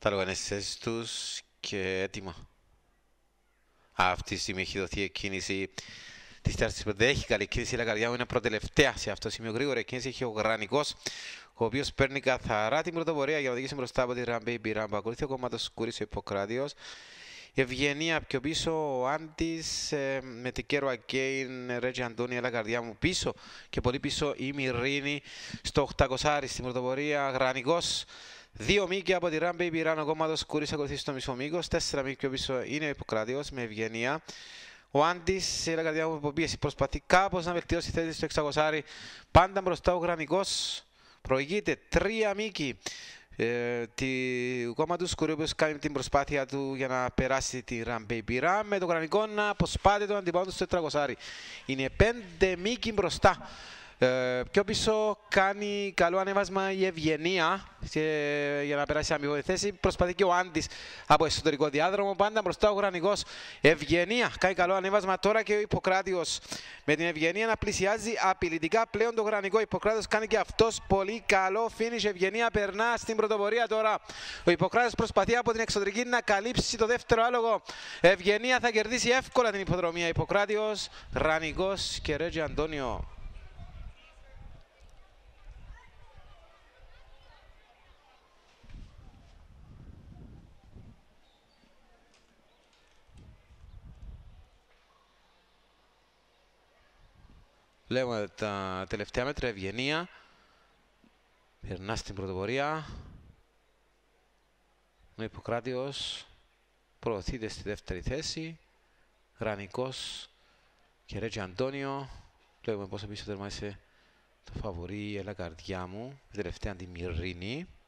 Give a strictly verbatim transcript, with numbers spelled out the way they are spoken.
Τα λόγια θέσεις τους και έτοιμα. Αυτή τη στιγμή έχει δοθεί εκκίνηση της τέρτης. Δεν έχει καλή κίνηση, αλλά η καρδιά μου είναι προτελευταία σε αυτό το σημείο. Γρήγορα κίνηση έχει ο Γρανικός, ο οποίος παίρνει καθαρά την πρωτοπορία για να οδηγήσει μπροστά από τη Ραμπέιμπι Ράμπα. Ακολουθεί ο κόμματος Σκούρης ο Ιπποκράτιος. Η Ευγενία πιο πίσω, ο Άντης ε, με την Κέρο Αγκέιν, Ρέτζι Αντώνη, αλλά καρδιά μου πίσω και πολύ πίσω η Μυρίνη στο οκτακόσια στην πρωτοπορία. Γρανικός, δύο μήκη από τη Ραμπέιμπι Ράμπα, ο κόμματος Σκούρης ακολουθεί στο μισό μήκος, τέσσερα μήκη πιο πίσω είναι ο Ιπποκράτιος με Ευγενία. Ο Άντης, η καρδιά μου υποπίεση, προσπαθεί κάπως να βελτιώσει τη θέση στο εξακόσια, πάντα μπροστά ο Γρανικός, προηγείται τρία μήκη. Ε, του κόμματος Σκουρίου που κάνει την προσπάθεια του για να περάσει τη Ραμπέιμπι Ράμπα με το Γρανικό να αποσπάται τον αντιπάλο του στο τετρακόσια. Είναι πέντε μήκη μπροστά. Ε, πιο πίσω κάνει καλό ανέβασμα η Ευγενία και, για να περάσει αμοιβή θέση. Προσπαθεί και ο Άντης από εσωτερικό διάδρομο. Πάντα μπροστά ο Γρανικός. Ευγενία κάνει καλό ανέβασμα τώρα και ο Ιπποκράτιος. Με την Ευγενία να πλησιάζει απειλητικά πλέον το Γρανικό. Ο Ιπποκράτιος κάνει και αυτός πολύ καλό finish. Ευγενία περνά στην πρωτοπορία τώρα. Ο Ιπποκράτιος προσπαθεί από την εξωτερική να καλύψει το δεύτερο άλογο. Ευγενία θα κερδίσει εύκολα την υποδρομία. Ιπποκράτιος, Γρανικός και Ρέτζι Αντώνιο. Βλέπουμε τα τελευταία μέτρα. Ευγενία περνά στην πρωτοπορία. Ο Ιπποκράτιος προωθείται στη δεύτερη θέση. Γρανικός και Ρέτζι Αντώνιο. Βλέπουμε πόσο πίσω τερμάτισε το φαβορί, έλα καρδιά μου. Η τελευταία τη Μυρίνη.